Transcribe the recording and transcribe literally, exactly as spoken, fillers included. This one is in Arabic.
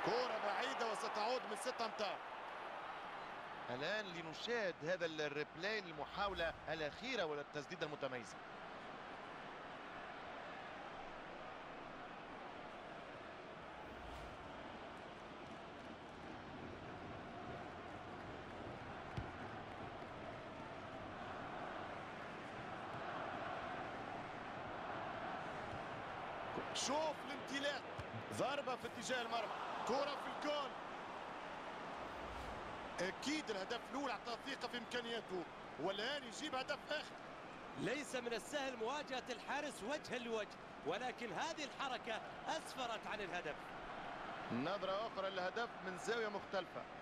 كرة بعيدة وستعود من ست أمتار. الآن لنشاهد هذا الريبلاي للمحاولة الأخيرة والتسديدة المتميزة. شوف الامتلاك، ضربة في اتجاه المرمى، كرة في الجول. أكيد الهدف الأول أعطاه ثقة في إمكانياته، والآن يجيب هدف آخر. ليس من السهل مواجهة الحارس وجها لوجه، ولكن هذه الحركة أسفرت عن الهدف. نظرة أخرى للهدف من زاوية مختلفة.